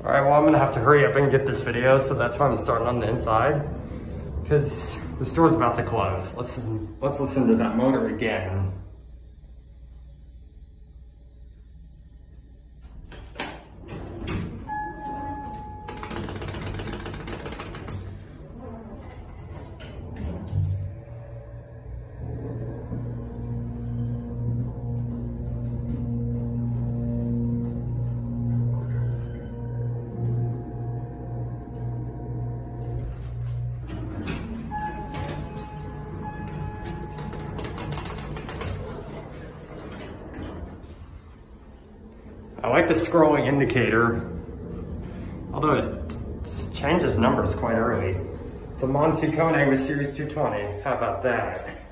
All right, well, I'm gonna have to hurry up and get this video, so that's why I'm starting on the inside, because the store's about to close. Let's listen to that motor again. I like the scrolling indicator, although it changes numbers quite early. It's a MontgomeryKONE with Series 220. How about that?